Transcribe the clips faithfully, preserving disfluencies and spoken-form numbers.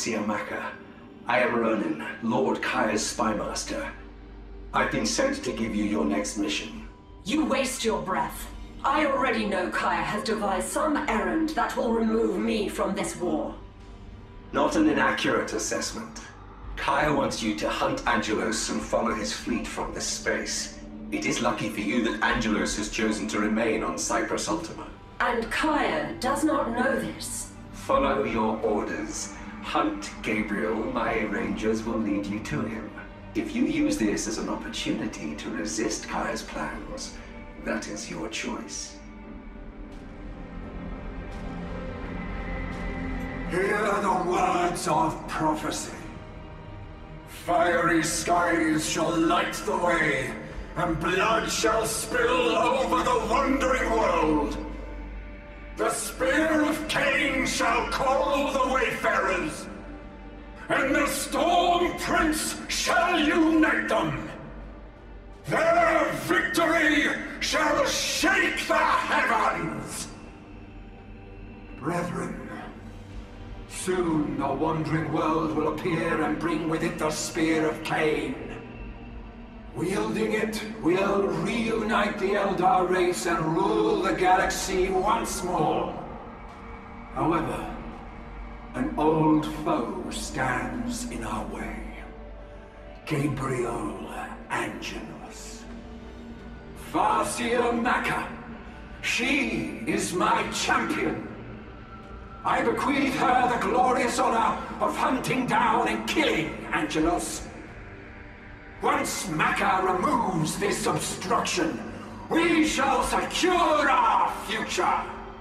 farseer Macha. I am Ronan, Lord Kaya's spymaster. I've been sent to give you your next mission. You waste your breath. I already know Kaya has devised some errand that will remove me from this war. Not an inaccurate assessment. Kaya wants you to hunt Angelos and follow his fleet from this space. It is lucky for you that Angelos has chosen to remain on Cyprus Ultima. And Kaya does not know this. Follow your orders. Hunt Gabriel, my rangers will lead you to him. If you use this as an opportunity to resist Kaya's plans, that is your choice. Hear the words of prophecy. Fiery skies shall light the way, and blood shall spill over the wandering world. The spear of Cain shall call the wayfarers, and the Storm Prince shall unite them. Their victory shall shake the heavens! Brethren, soon the wandering world will appear and bring with it the spear of Cain. Wielding it, we'll reunite the Eldar race and rule the galaxy once more. However, an old foe stands in our way. Gabriel Angelos. Farseer Macha. She is my champion. I bequeath her the glorious honor of hunting down and killing Angelos. Once Macha removes this obstruction, we shall secure our future!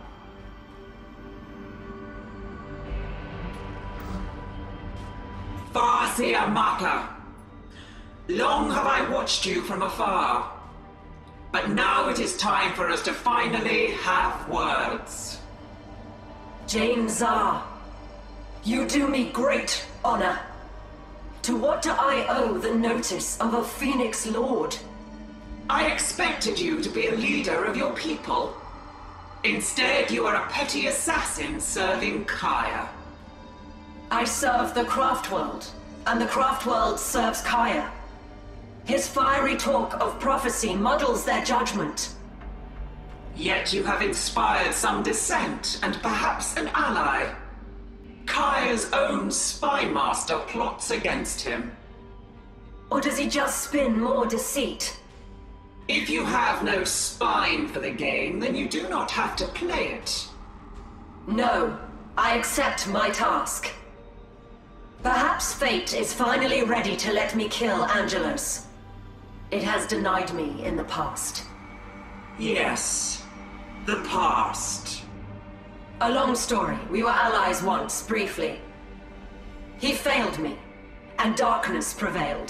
Farseer Macha, long have I watched you from afar, but now it is time for us to finally have words. Jane Zar, you do me great honor. To what do I owe the notice of a Phoenix Lord? I expected you to be a leader of your people. Instead, you are a petty assassin serving Kaya. I serve the Craftworld, and the Craftworld serves Kaya. His fiery talk of prophecy muddles their judgment. Yet you have inspired some dissent, and perhaps an ally. Kaya's own spy master plots against him. Or does he just spin more deceit? If you have no spine for the game, then you do not have to play it. No, I accept my task. Perhaps fate is finally ready to let me kill Angelos. It has denied me in the past. Yes, the past. A long story. We were allies once, briefly. He failed me, and darkness prevailed.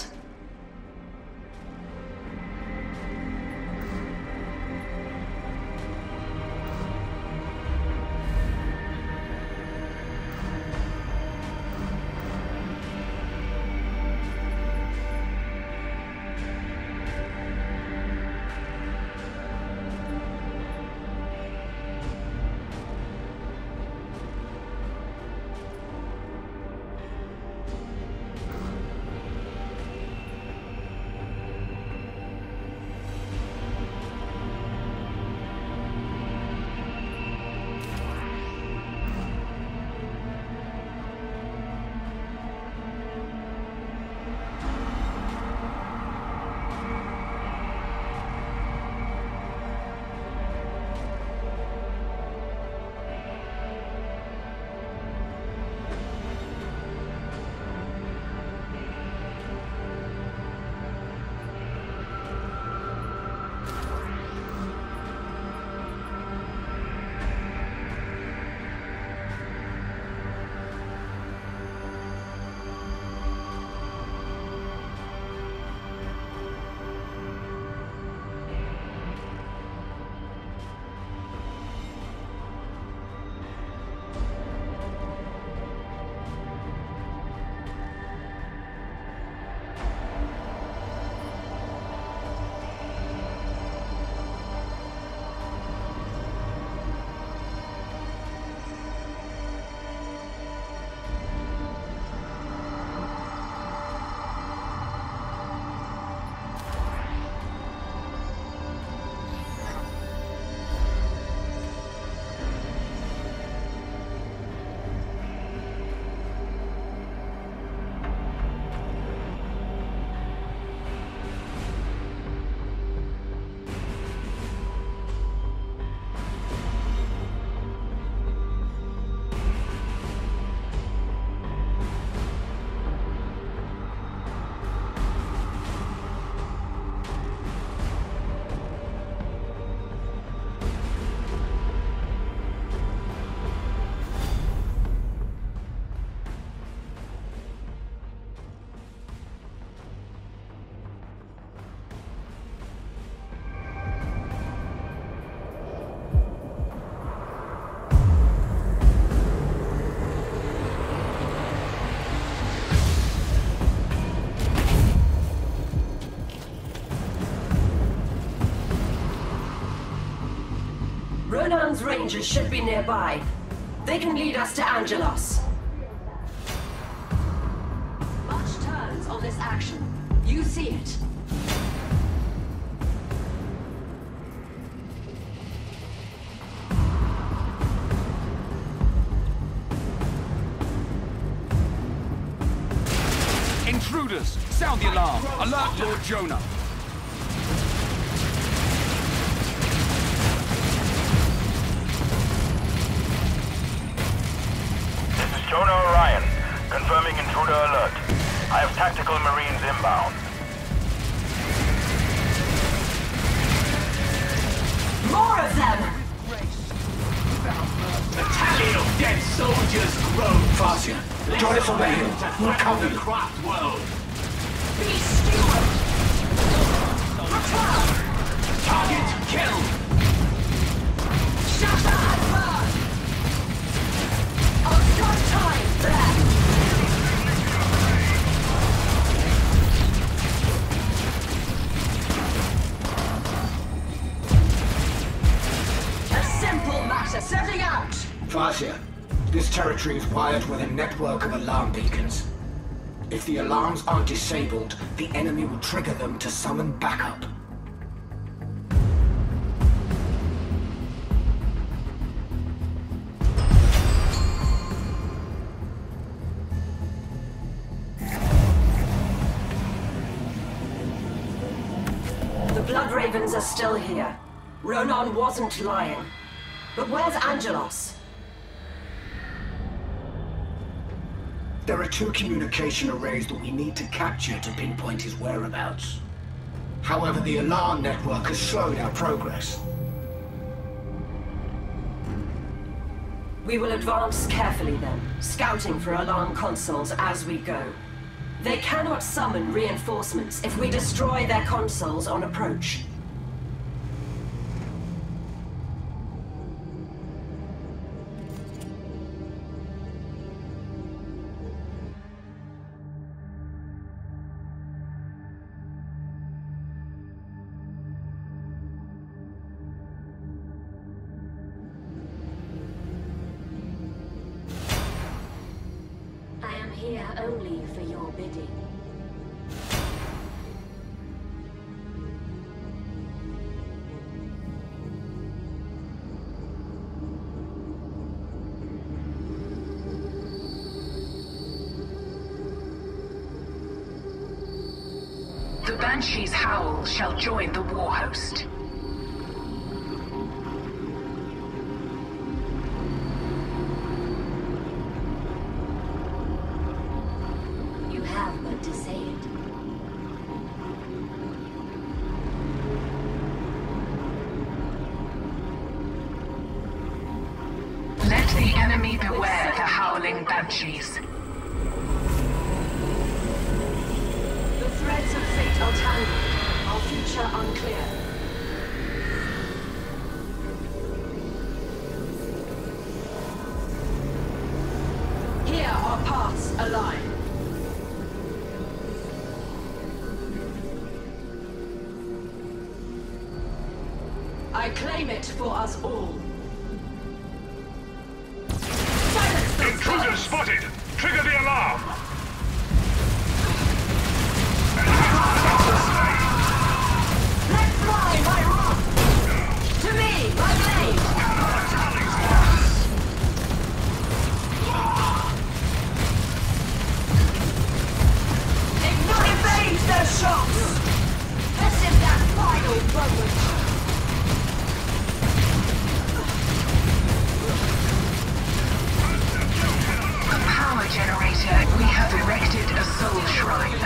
Rangers should be nearby. They can lead us to Angelos. Much turns on this action. You see it. Intruders! Sound the alarm! Alert Lord Jonah! This is Jonah Orion, confirming intruder alert. I have tactical marines inbound. More of them! Battalion of dead soldiers grows. Farseer, join us on the hill. We'll cover you. Craft world. Be steward! Return! Target killed. Shatter and burn! I'll start time there! A simple matter, setting out! Farseer, this territory is wired with a network of alarm beacons. If the alarms aren't disabled, the enemy will trigger them to summon backup. The Blood Ravens are still here. Ronan wasn't lying. But where's Angelos? There are two communication arrays that we need to capture to pinpoint his whereabouts. However, the alarm network has slowed our progress. We will advance carefully then, scouting for alarm consoles as we go. They cannot summon reinforcements if we destroy their consoles on approach. Here only for your bidding. The Banshee's howl shall join the war host. To say it. Let the enemy beware the howling banshees. The threads of fate are tangled, our future unclear. Here our paths align. I claim it for us all. Silence those Intruder guns! spotted! Trigger the alarm! Let fly my rock! To me, my blade! Ignite! Evade their shots! This is that final moment! Power generator, we have erected a soul shrine.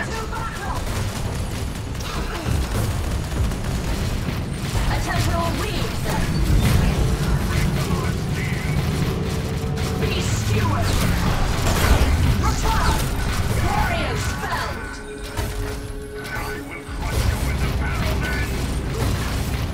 A temporal weave, then. Be steward! Return! Warriors felled! I will crush you with the battle then!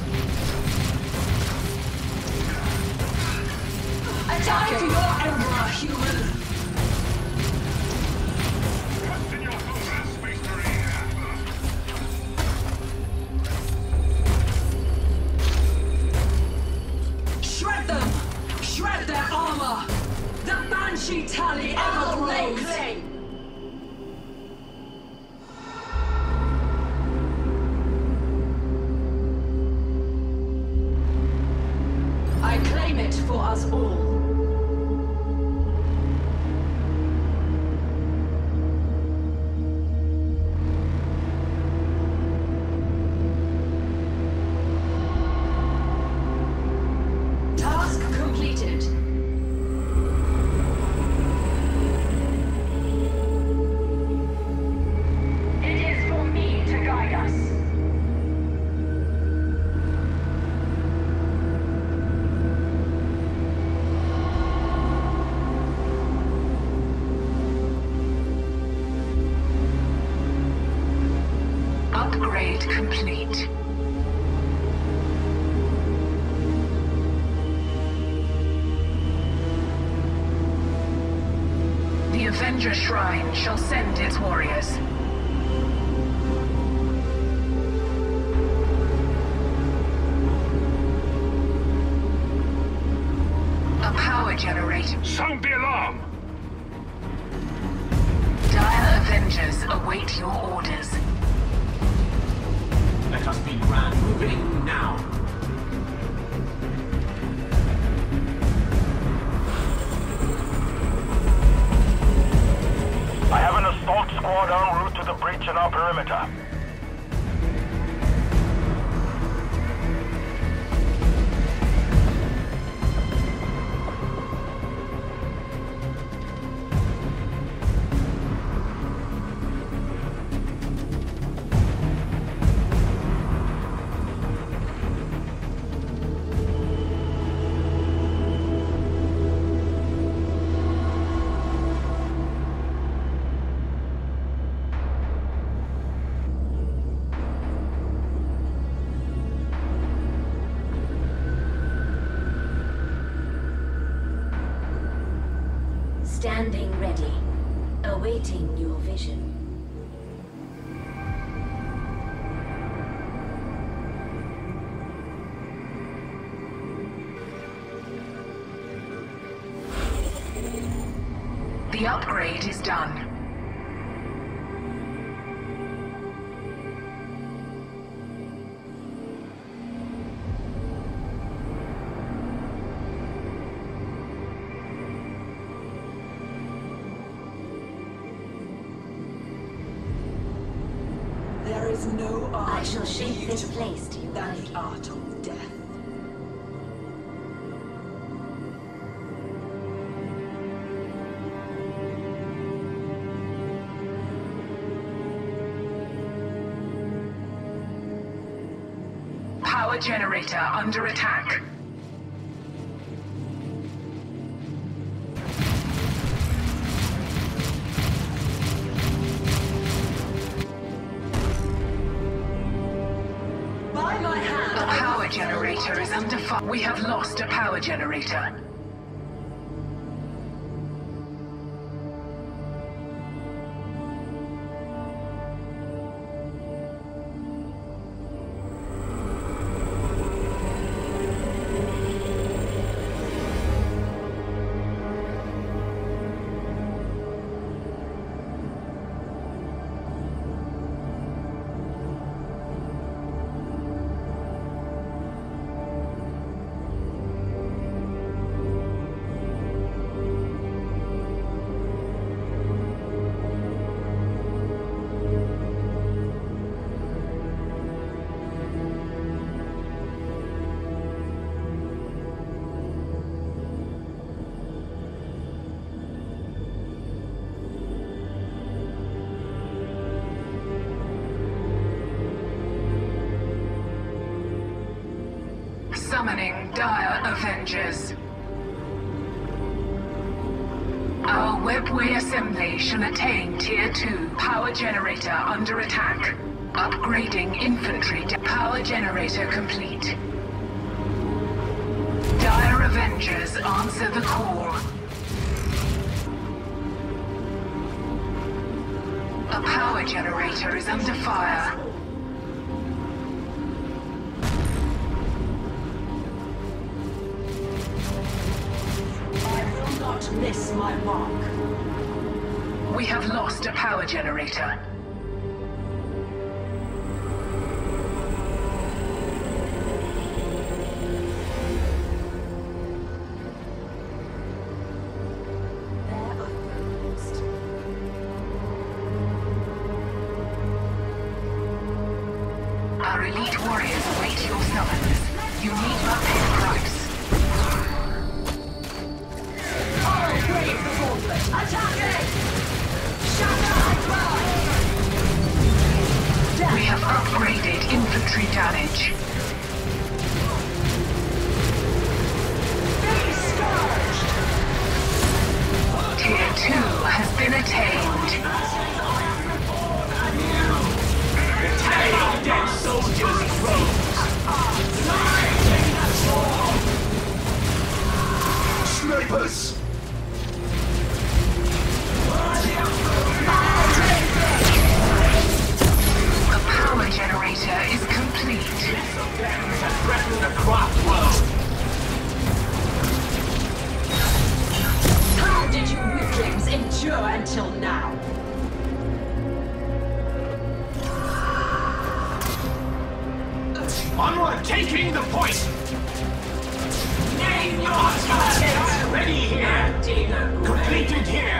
us all. Task completed. It is for me to guide us. Upgrade complete. The Avenger Shrine shall send its warriors. A power generator. Sound the alarm! Dire Avengers await your orders. Let us begin moving now. I have an assault squad en route to the breach in our perimeter. Standing ready, awaiting your vision. The upgrade is done. There is no art I shall shape more this beautiful place to your than liking. the art of death. Power generator under attack. By my hand, A I power will- generator is under fire. We have lost a power generator. Summoning Dire Avengers. Our webway assembly shall attain Tier two. Power generator under attack. Upgrading infantry. de- Power generator complete. Dire Avengers answer the call. A power generator is under fire. I will not miss my mark. We have lost a power generator. Our elite warriors await your summons. You need not pay the price. All brave the gauntlet! Attacking! Shatter and drive! We have upgraded infantry damage. Be scourged! Tier two has been attained. Dead soldiers rose. Snipers! The power generator is complete. Threaten the craft world. How did you weaklings endure until now? Onward, taking the point! Name your target! Ready here! Completed here!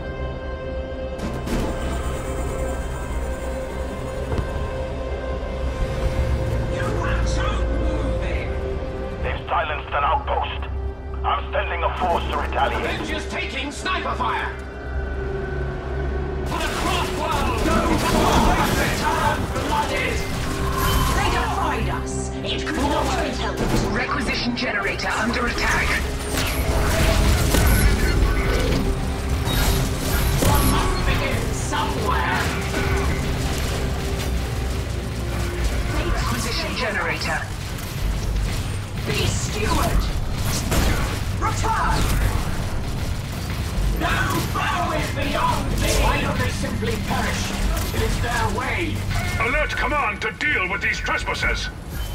You have to move it! They've silenced an outpost. I'm sending a force to retaliate. Avengers taking sniper fire! For the craft world! No! Return blooded! They defied us! It could not be helped! Requisition generator under attack. One must begin somewhere! Requisition generator. Be steward! Return! No foe is beyond me! Why don't they simply perish? It is their way! Alert command to deal with these trespassers!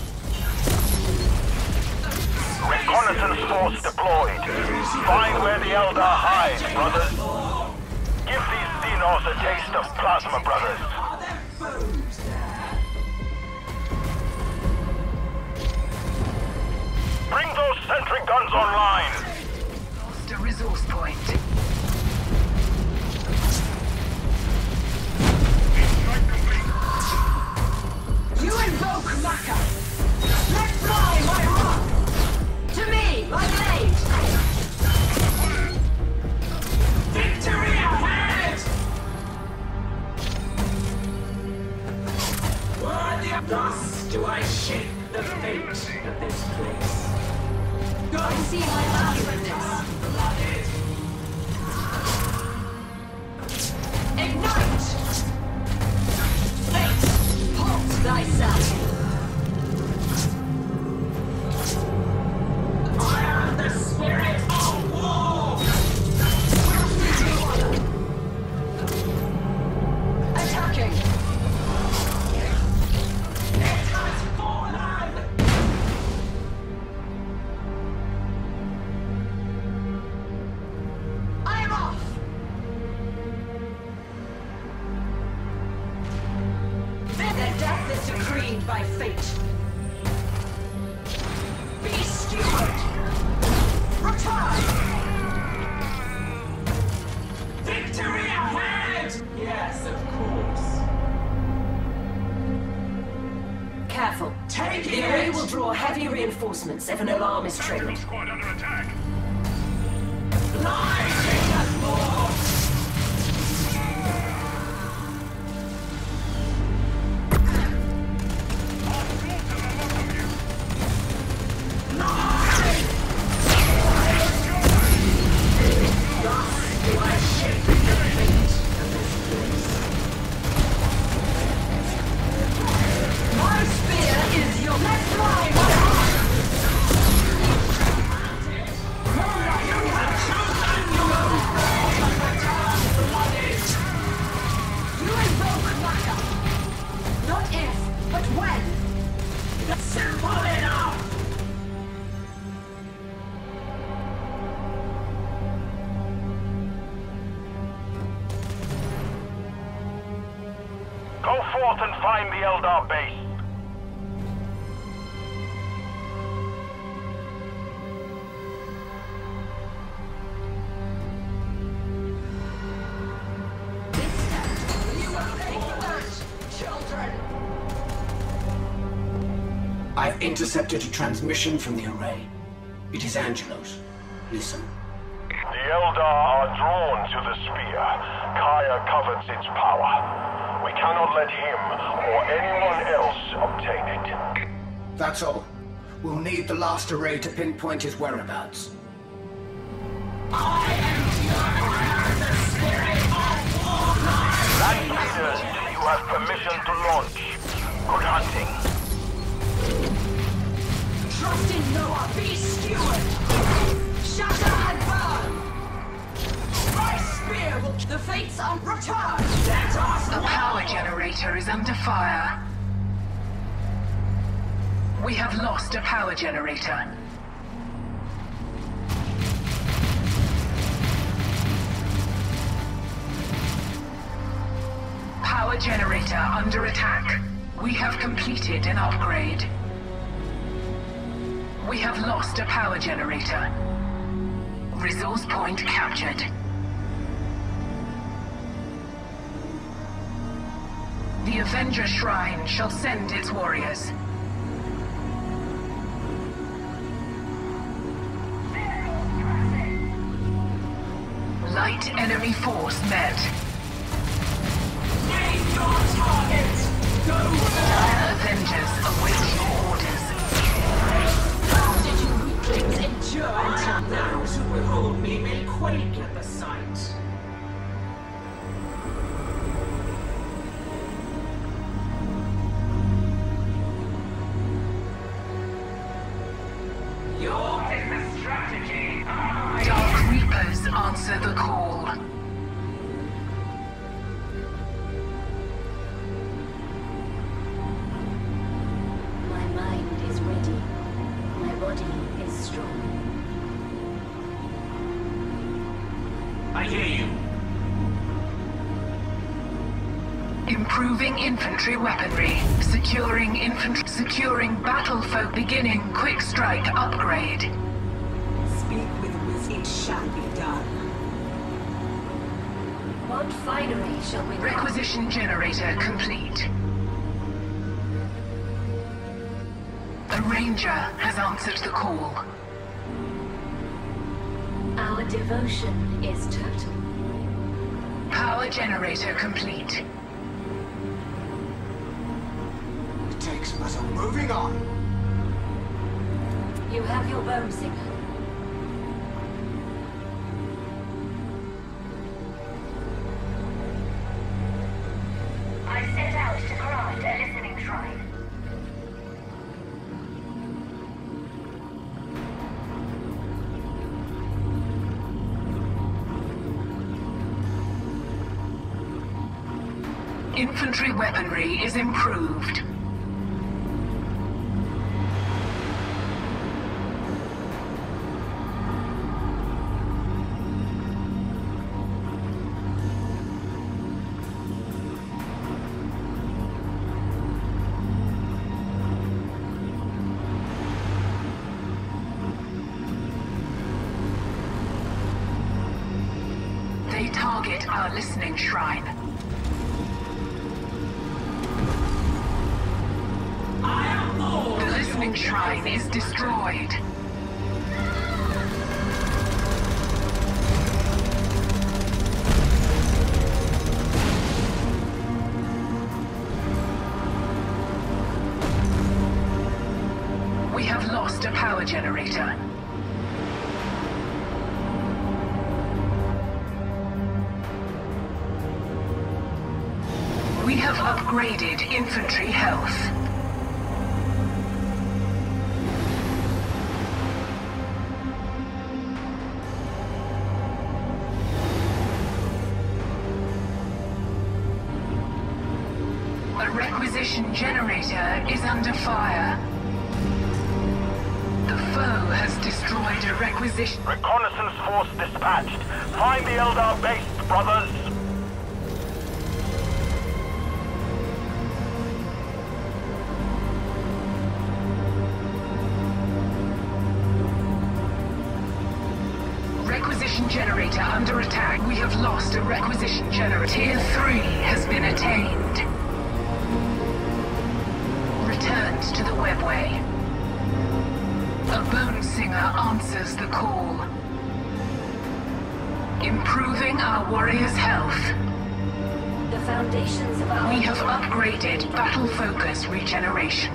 Reconnaissance force deployed. Find where the Eldar hide, brothers. Give these Xenos a taste of plasma, brothers. Bring those sentry guns online. Lost a resource point. You invoke Macha! Let fly my rock! To me, my blade! Victory ahead! Worthy of thus do I shape the fate of this place. I see my value in this. Ignite! Fate, halt thyself! I am the spirit of war! Attacking! It has fallen! I'm off! Their death is decreed by fate. Be steward! Return! Victory ahead! Yes, of course. Careful. Take The array will draw heavy reinforcements if an alarm is triggered. Squad under attack! Lightning the force! My spear is your... Let's fly, my heart! You invoke Macha. Not if, but when. Simple enough! Go forth and find the Eldar base. You will pay for that, children. I've intercepted a transmission from the array. It is Angelo's. Listen. The Eldar are drawn to the spear. Kaya covets its power. We cannot let him or anyone else obtain it. That's all. We'll need the last array to pinpoint his whereabouts. I am the spirit of warlord! That's leaders. You have permission to launch. Good hunting. Trust in Noah, be steward! Shatter and burn! My spear will... The fates are returned! Let us The power generator is under fire. We have lost a power generator. Power generator under attack. We have completed an upgrade. We have lost a power generator. Resource point captured. The Avenger Shrine shall send its warriors. Light enemy force met. Name your target! Go there! Avengers await your orders. How did you weaklings endure until now? Those who behold me may quake at the sight. Your business strategy. Dark Reapers answer the call. My mind is ready. My body is strong. I hear you. Improving infantry weaponry. Securing infantry. Securing battlefolk. Beginning quick strike upgrade. Speak with wisdom. It shall be done. What finery shall we... Requisition generator complete. A ranger has answered the call. Our devotion is total. Power generator complete. It takes muscle. Moving on. You have your bone singer. I set out to craft a listening shrine. Infantry weaponry is improved. They target our listening shrine. The listening shrine is destroyed. We have lost a power generator. We have upgraded infantry health. A requisition generator is under fire. The foe has destroyed a requisition. Reconnaissance force dispatched. Find the Eldar base, brothers. Requisition generator under attack. We have lost a requisition generator. Tier three has been attained. Return descent to the webway. A bone singer answers the call. Improving our warriors' health. The foundations of our... We have upgraded battle focus regeneration.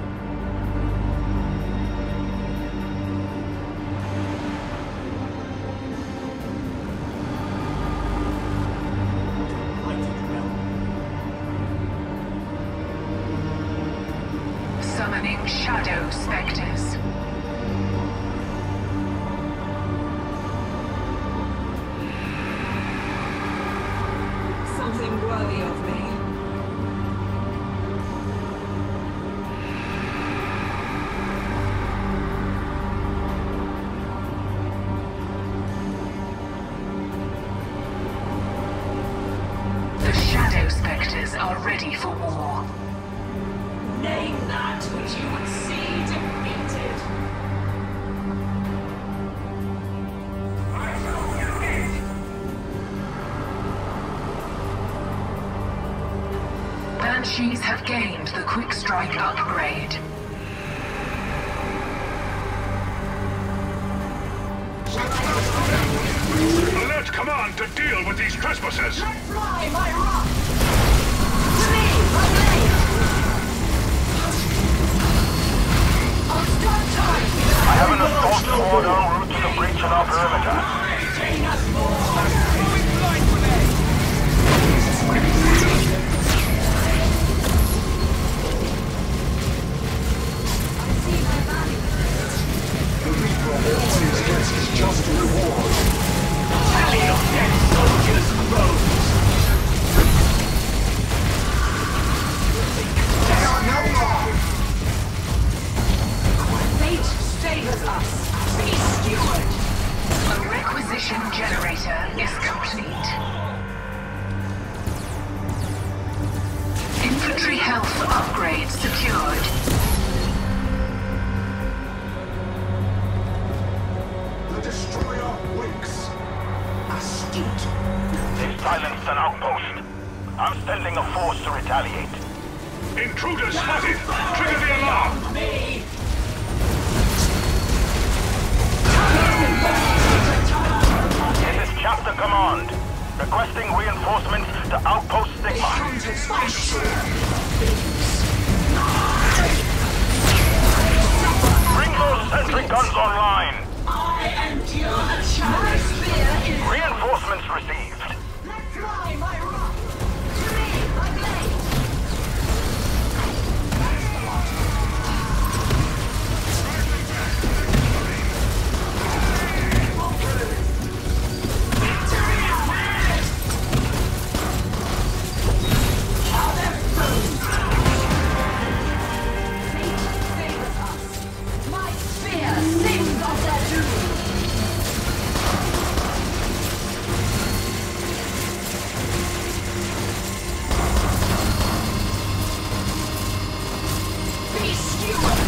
Summoning shadow specters. Something worthy of me. The shadow specters are ready for war. Name that which you would see defeated. Banshees have gained the quick strike upgrade. Alert command to deal with these trespassers! Let fly my rock! To me, my blade! I'll start time! I have an assault squad en route to the breach in our perimeter. Fighting us more! Always gets his just reward. Tally of dead soldiers rose. They are no more. Fate favors us. Be steward. A requisition generator is complete. Infantry health upgrade secured. Destroyer wakes. Astute. They've silenced an outpost. I'm sending a force to retaliate. Intruders spotted! Trigger the alarm! Me. This is Chapter Command. Requesting reinforcements to Outpost Sigma. Bring those sentry guns online. I endure the challenge. My spear is... Reinforcements received. Let fly my rock. To me, my blade. Victory is mine! How they're Fate favors us. My spear sings of their doom. Be steward!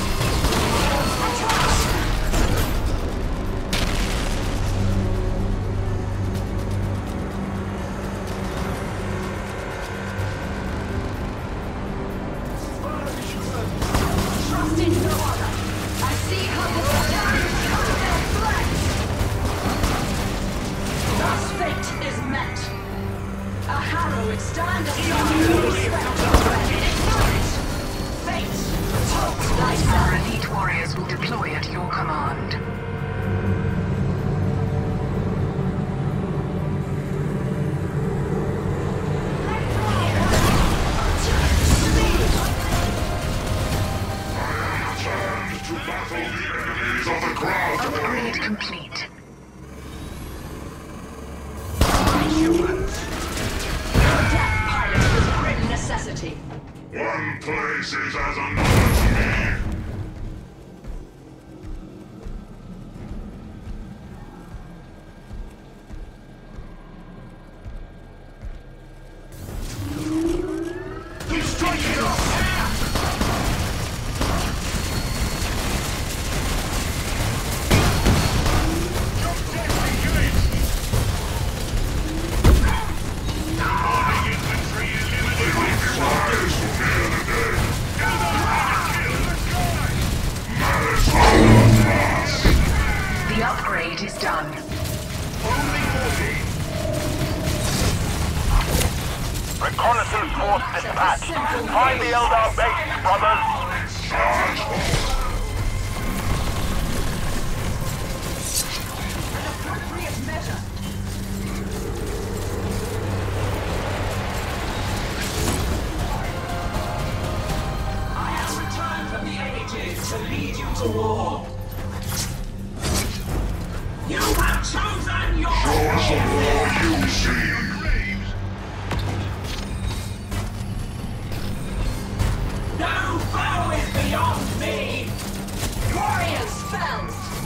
Trust in no other. I see how the attack cover their flanks. Thus fate is met. A harrow would stand aside to respect the threat. Fate, halt thyself. Our elite warriors will deploy at your command. To battle the enemies of the ground. Upgrade complete. Death pilot was grim necessity. One place is as another to me. Destroy it! Infantry eliminated! Rise from the other day. Find the Eldar base, brothers! Charge forward! To lead you to war. You have chosen your Show us a war you see. No foe is beyond me. Warriors fell.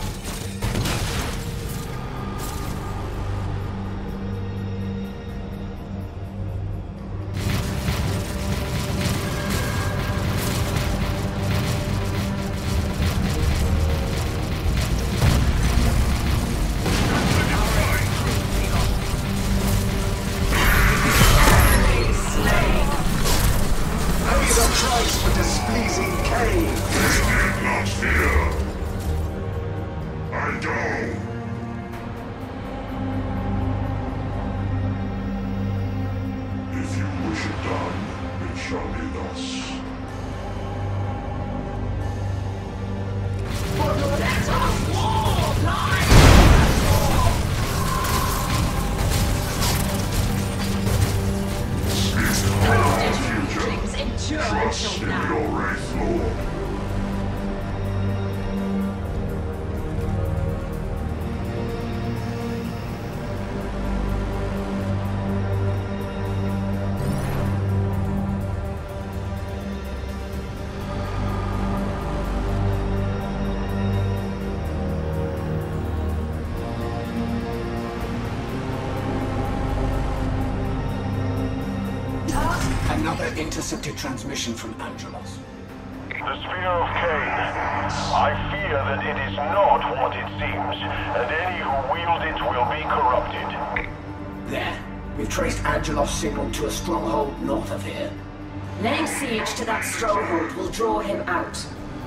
Intercepted transmission from Angelos. The Sphere of Cain. I fear that it is not what it seems, and any who wield it will be corrupted. There. We've traced Angelos' signal to a stronghold north of here. Laying siege to that stronghold will draw him out.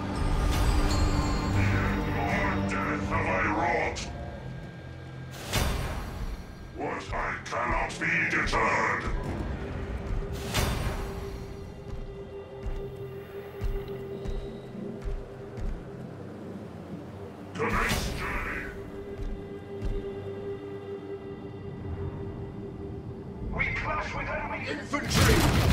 What death have I wrought? What I cannot be deterred. Tonight's journey. We clash with enemy Infantry!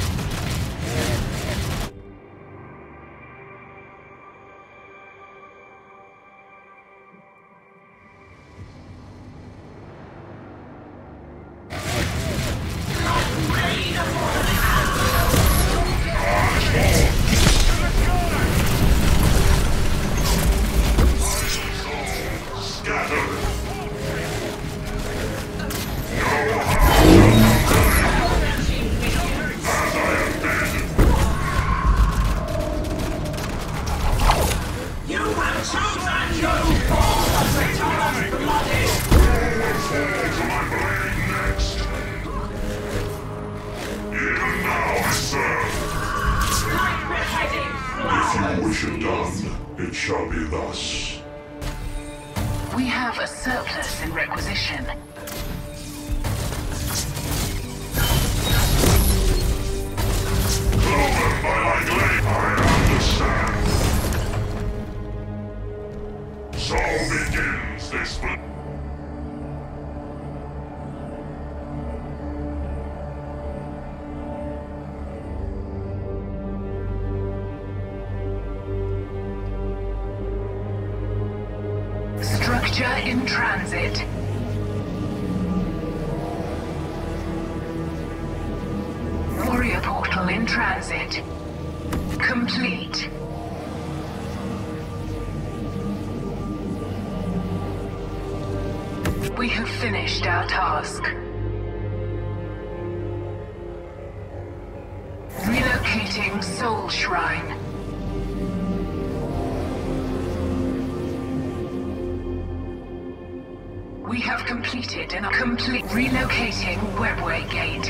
In transit. Warrior portal in transit. Complete. We have finished our task. Relocating Soul Shrine. We have completed and are complete relocating Webway Gate.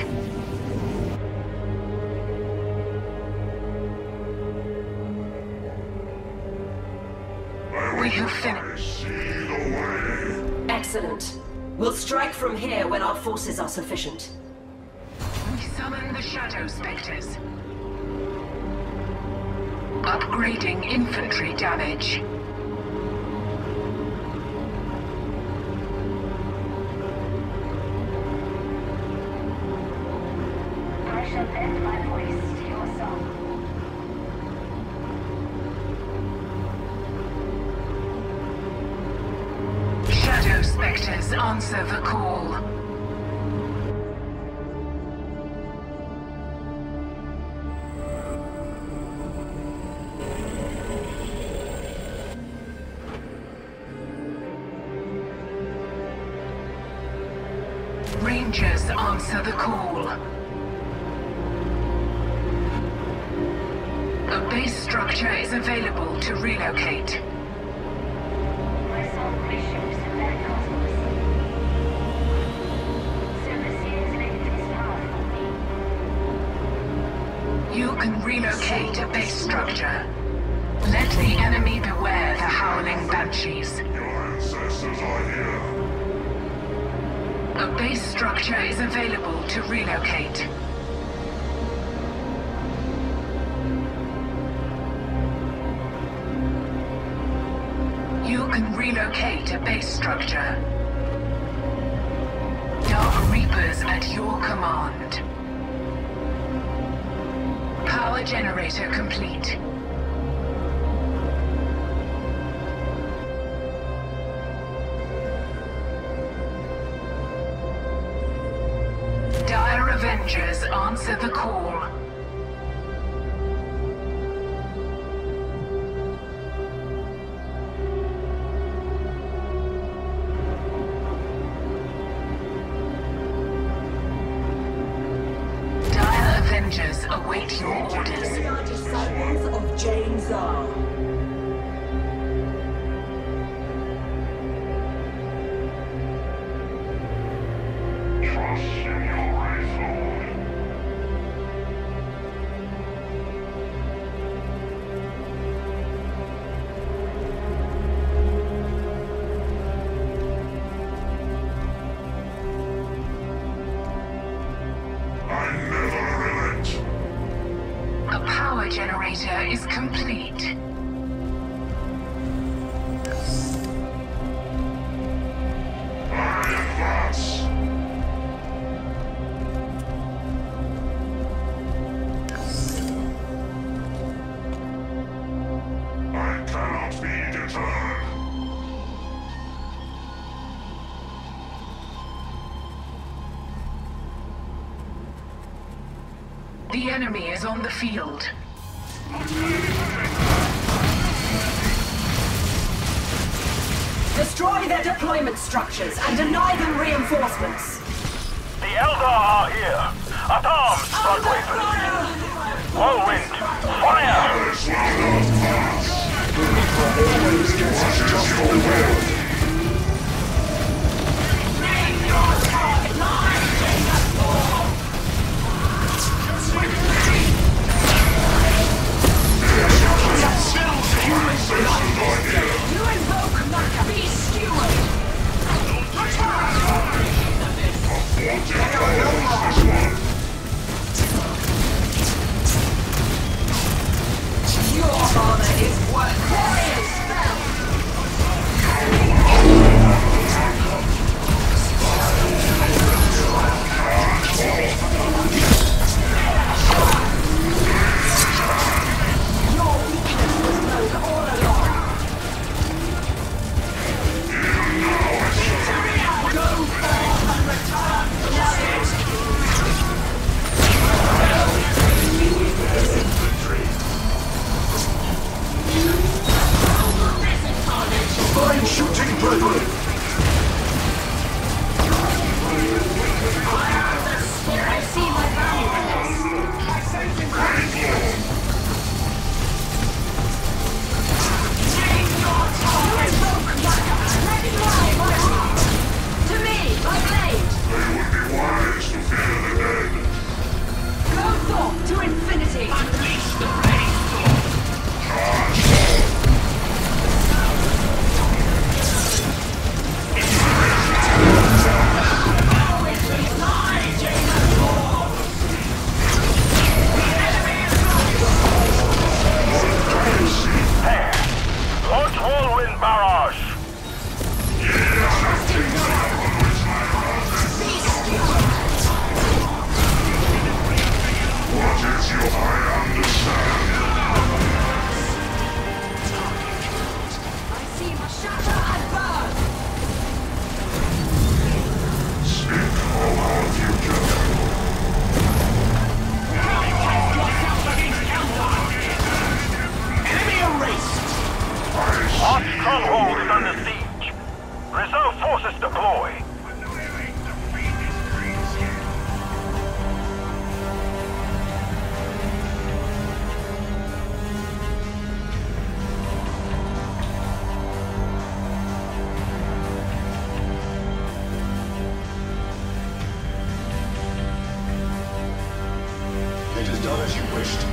We have finished. Excellent. We'll strike from here when our forces are sufficient. We summon the Shadow Spectres. Upgrading infantry damage. I shall lend my voice to your song. Shadow specters answer the call. Rangers answer the call. A base structure is available to relocate. My soul wishes in their cosmos. Overseer's link is powerful. You can relocate a base structure. Let the enemy beware the howling banshees. Your ancestors are here. A base structure is available to relocate. You can relocate a base structure. Dark Reapers at your command. Power generator complete. Dire Avengers answer the call. Dire Avengers await your orders. We are disciples of Jane Zar. Trust in your race, Lord. I never relent. A power generator is complete. I advance. I cannot be deterred. The enemy is on the field. Destroy their deployment structures and deny them reinforcements. The Eldar are here. At arms, Blood Reapers. Whirlwind, fire! This will not pass. Always gets just your will. You invoke Macha. Be skewered. Your honor is worth warrior spell. stronghold is under siege. Reserve forces deploy. It is done as you wished.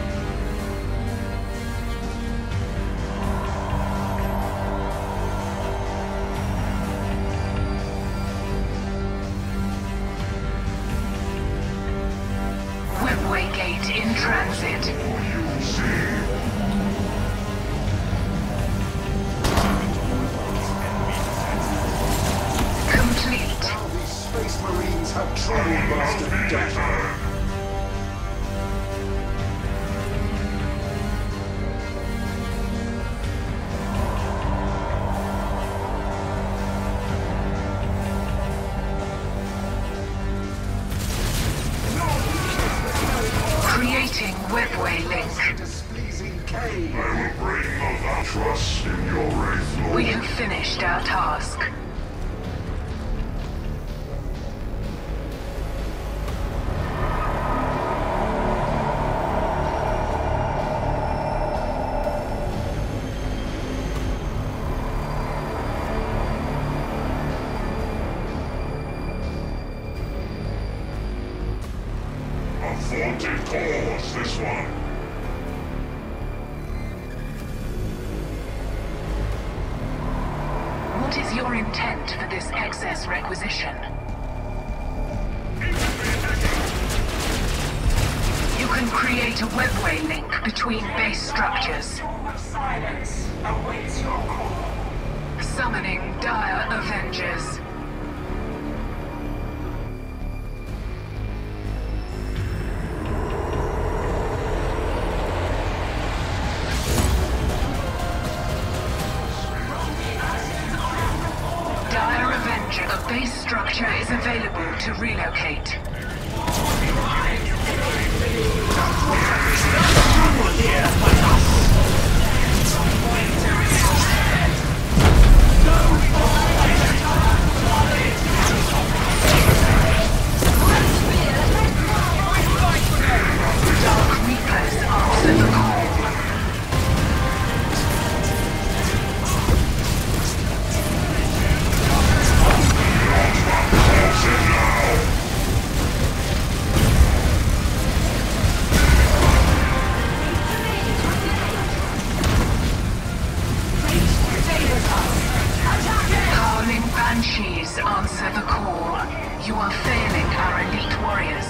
Webway gate in transit. Complete. Now these space marines have truly mastered death. Creating webway link. Displeasing Cain. I will bring the trust in your wraith, Lord. We have finished our task. A vaunted cause, this one. What is your intent for this excess requisition? You can create a webway link between base structures. Silence awaits your call. Summoning dire Avengers. Dire Avenger, a base structure is available to relocate. Dark Reapers answer the call. Howling Banshees answer the call. You are failing our elite warriors.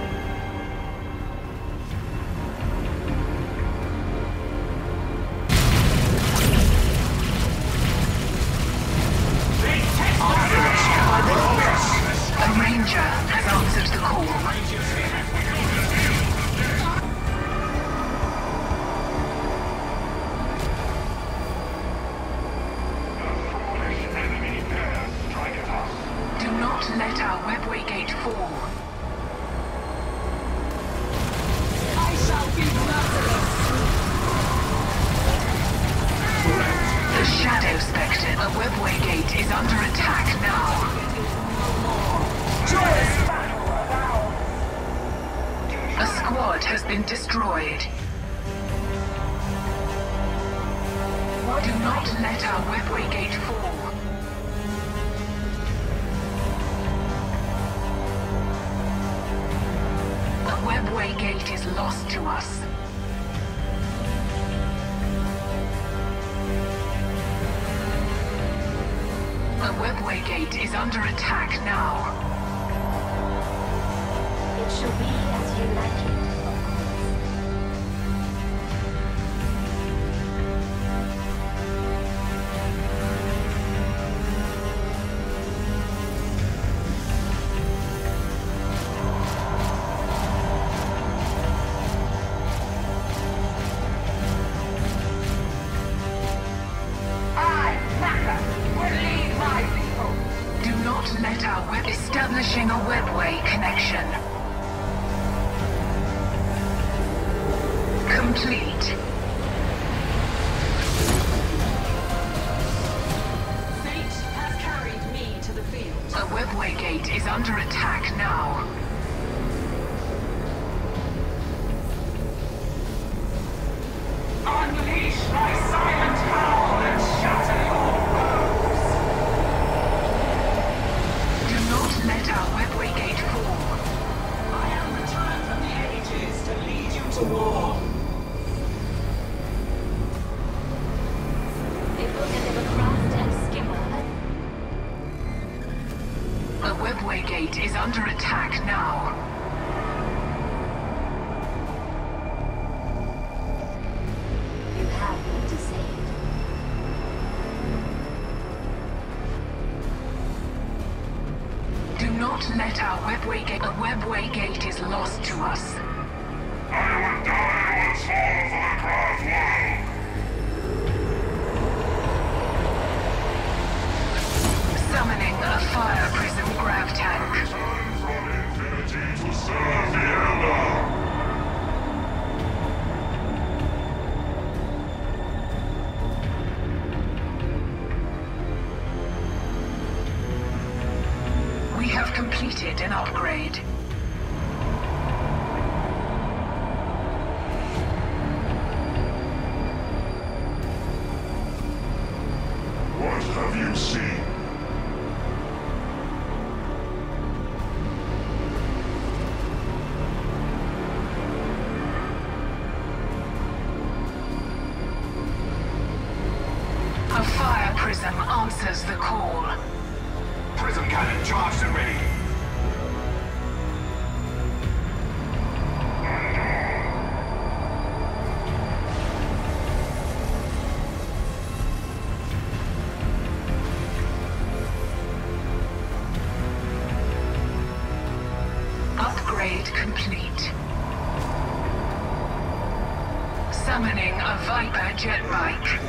A ranger has answered the call. Do not let our webway gate fall. I shall be merciless. The Shadow Spectre, a webway gate, is under attack now. A squad has been destroyed. Do not let our webway gate fall. A webway gate is lost to us. A webway gate is under attack now. It shall be as you like it, of course. I, Macha, will lead my people. Do not let our web establishing a webway connection. Complete. gate is under attack now. You have what to say. Do not let our webway gate. A webway gate is lost to us. I will die once more for the craft world. Summoning a fire prism grav tank. Return from infinity to serve the Eldar. We have completed an upgrade. What have you seen? A fire prism answers the call. Prism cannon charged and ready. Upgrade complete. Summoning a Viper jet bike.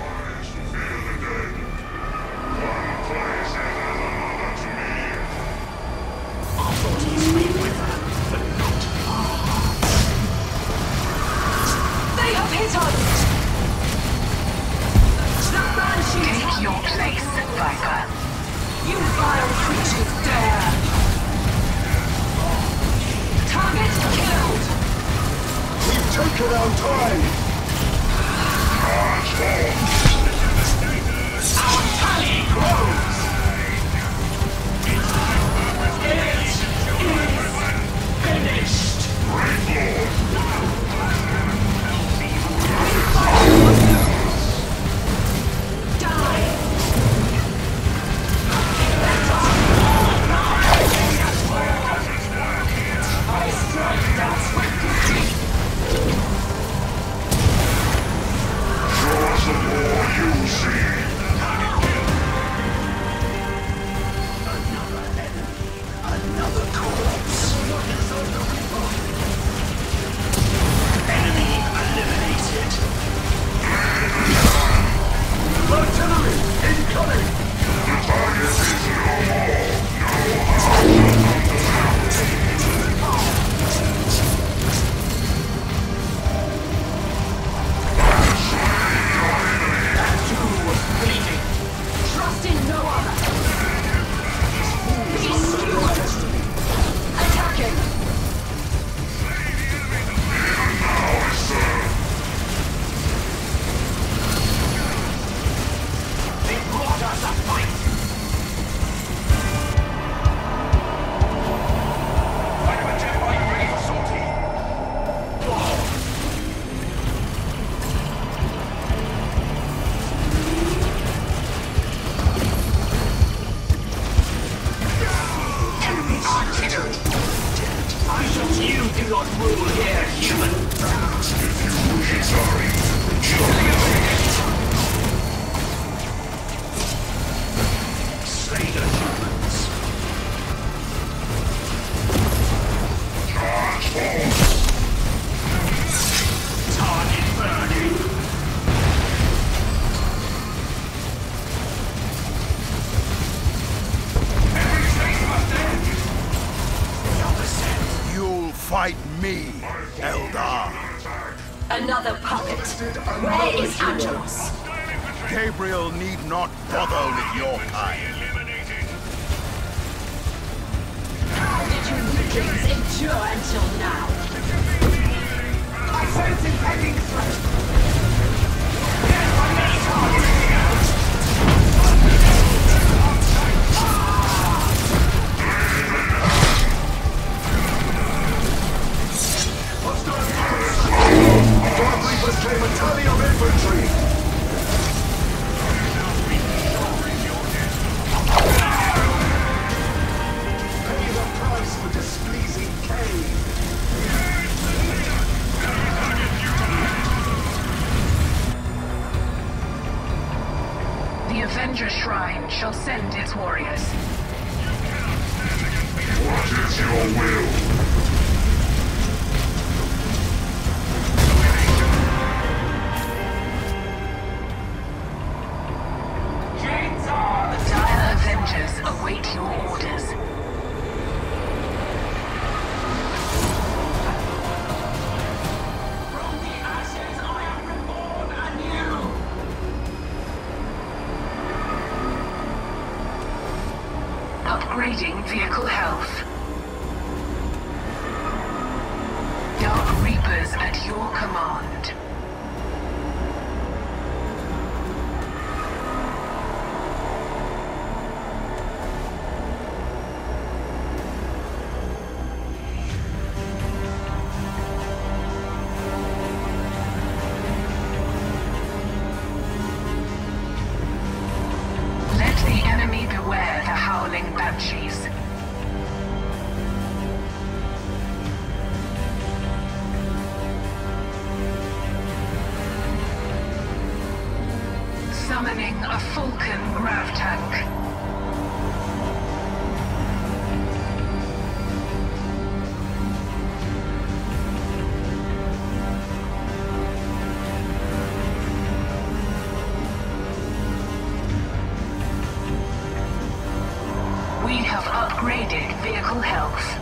They have hit us! The Banshee Take your place, Viper. You vile creatures dare! Target killed! We've taken our time! Our tally grows! It is finished! Die! I strike that with Show us the war you see! Another enemy, another corpse. Enemy eliminated. Artillery incoming! The target is no more! No Trust in no other! Be stupid! Attacking! They brought us a fight. Fighter jet bike ready for sortie. Enemies artillery. I shall you do not rule here, human. Slay the humans. Target burning. Every station must end. Another set. You'll fight me, Eldar. Another puppet. Where is Angelos? Gabriel need not bother with your kind. How did you weaklings endure until now? I sense impending threat. Here's my main target. Dark Reapers came a tally of infantry! Pay the price! Avenger Shrine shall send its warriors. What is your will? The Dire Avengers await your orders. From the ashes I am reborn anew! Upgrading vehicle health. Dark Reapers at your command. Let the enemy beware the howling banshees. Summoning a Falcon grav tank. We have upgraded vehicle health.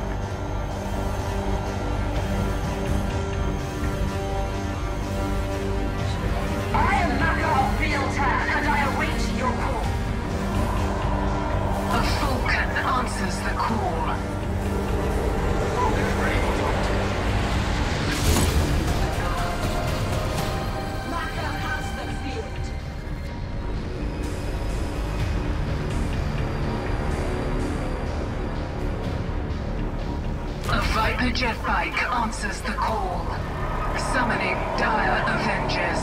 I am Macha of Realtan, and I await your call. A Falcon answers the call. Macha has the field. A Viper jet bike answers the call. Summoning Dire Avengers.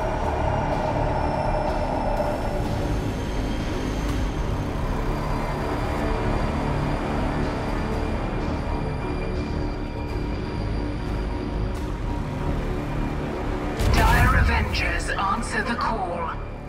Dire Avengers answer the call.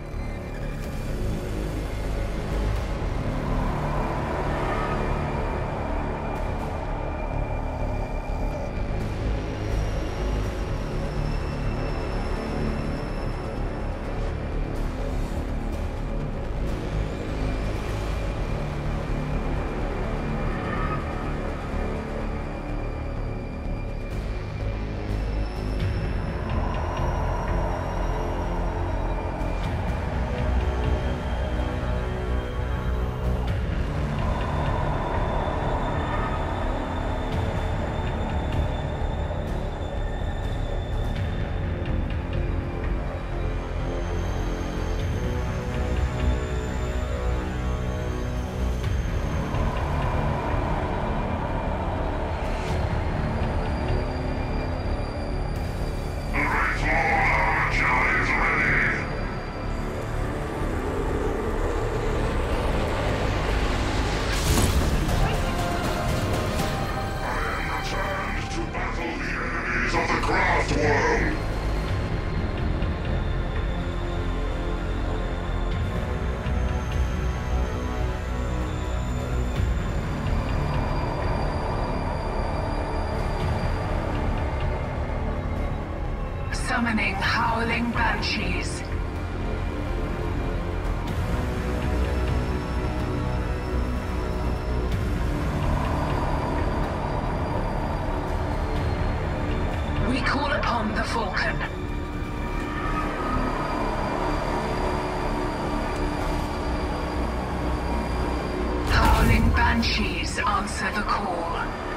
Summoning howling banshees. We call upon the Falcon. Howling banshees answer the call.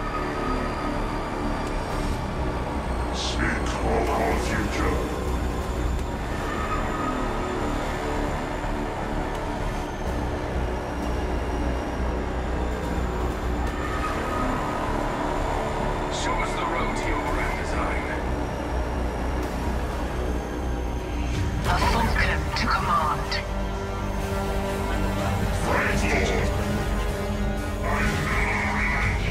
Speak of our future. Show us the road to your grand design. A Falcon to command. Great Lord! I never relent.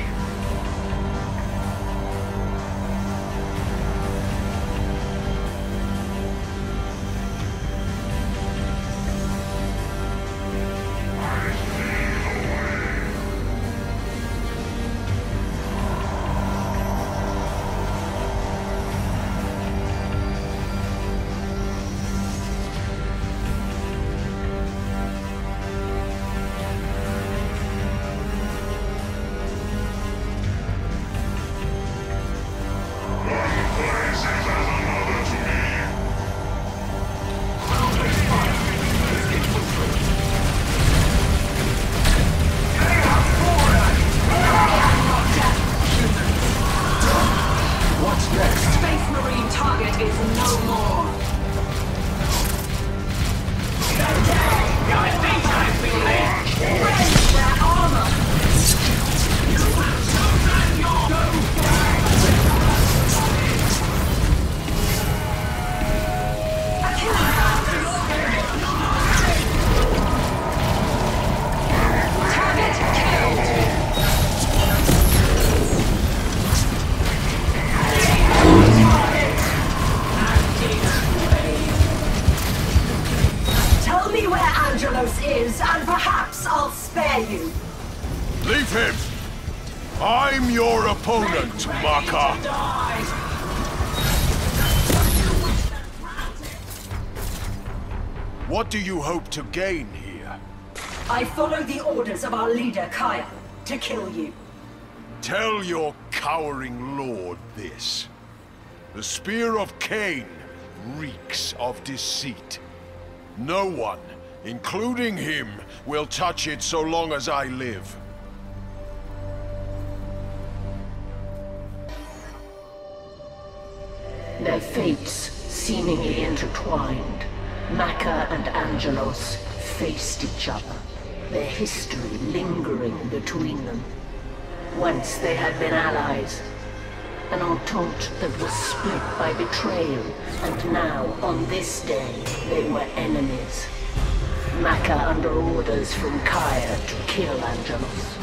is, and perhaps I'll spare you. Leave him! I'm your opponent, Macha! What do you hope to gain here? I follow the orders of our leader, Kaya, to kill you. Tell your cowering lord this. The Spear of Cain reeks of deceit. No one, including him, will touch it so long as I live. Their fates seemingly intertwined. Macha and Angelos faced each other, their history lingering between them. Once they had been allies, an entente that was split by betrayal, and now, on this day, they were enemies. Macha under orders from Kaya to kill Angelos.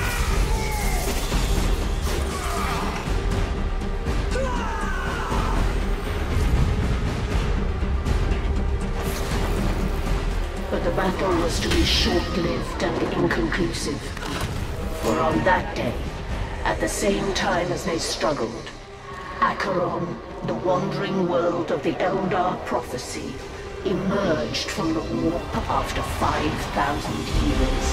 But the battle was to be short-lived and inconclusive. For on that day, at the same time as they struggled, Acheron, the wandering world of the Eldar prophecy, emerged from the warp after five thousand years.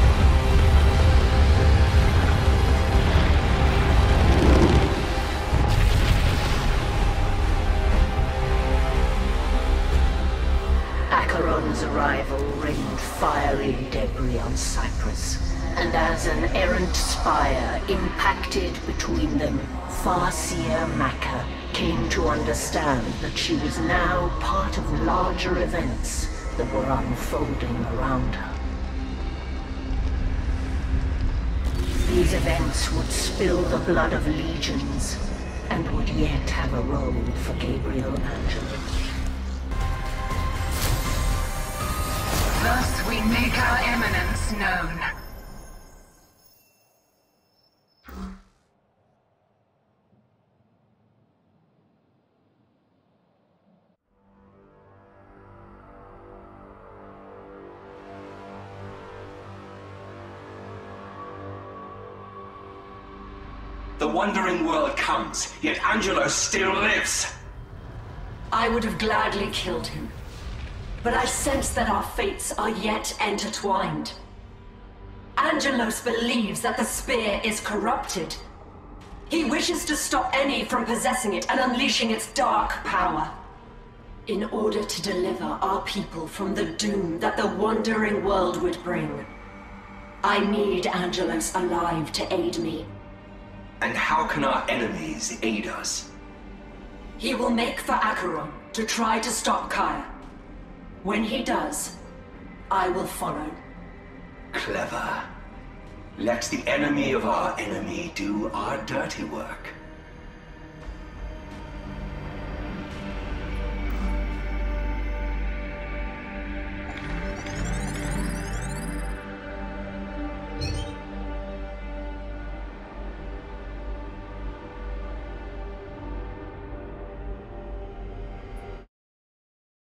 Acheron's arrival rained fiery debris on Cyprus, and as an errant spire impacted between them, farseer Macha came to understand that she was now part of larger events that were unfolding around her. These events would spill the blood of legions, and would yet have a role for Gabriel Angelo. Thus we make our eminence known. The wandering world comes, yet Angelo still lives! I would have gladly killed him. But I sense that our fates are yet intertwined. Angelos believes that the spear is corrupted. He wishes to stop any from possessing it and unleashing its dark power. In order to deliver our people from the doom that the wandering world would bring, I need Angelos alive to aid me. And how can our enemies aid us? He will make for Acheron to try to stop Kaya. When he does, I will follow. Clever. Let the enemy of our enemy do our dirty work.